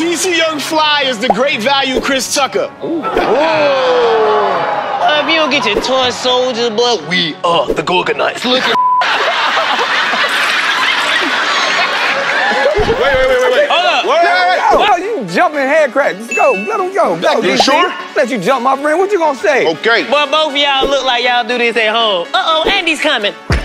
DC Young Fly is the great value Chris Tucker. Ooh. If you don't get your toy soldiers, boy, we are the Gorgonites. Look at. Wait. Hold up. Wait. You jumping head crack. Let's go. Let him go. You sure? Let you jump, my friend. What you gonna say? Okay. Boy, both of y'all look like y'all do this at home. Uh-oh, Andy's coming.